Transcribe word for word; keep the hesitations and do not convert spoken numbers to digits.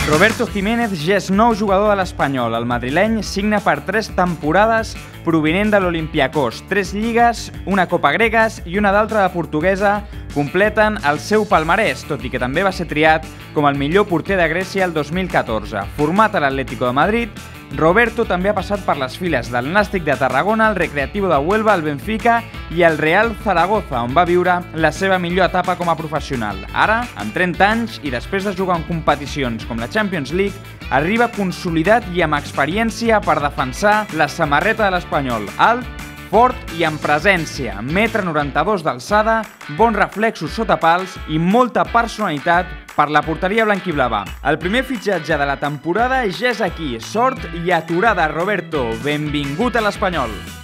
Roberto Jiménez ja és nou jugador de l'Espanyol. El madrileny signa per tres temporades provinent de l'Olympiacos. Tres lligues, una Copa Gregues i una d'altra de portuguesa completen el seu palmarès, tot i que també va ser triat com el millor porter de Grècia el dos mil catorze. Format a l'Atlético de Madrid, Roberto també ha passat per les files del Nàstic de Tarragona, el Recreativo de Huelva, el Benfica i el Real Zaragoza, on va viure la seva millor etapa com a professional. Ara, amb trenta anys i després de jugar en competicions com la Champions League, arriba consolidat i amb experiència per defensar la samarreta de l'Espanyol. Alt, fort i amb presència, un metre noranta-dos d'alçada, bons reflexos sota pals i molta personalitat per la porteria blanquiblava. El primer fitxatge de la temporada ja és aquí. Sort i aturada, Roberto. Benvingut a l'Espanyol.